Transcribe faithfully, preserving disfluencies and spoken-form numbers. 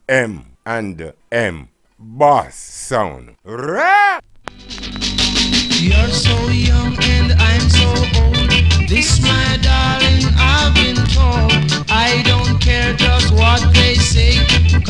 M and M. Boss sound. Ra! You're so young and I'm so old. This, my darling, I've been told. I don't care just what they say,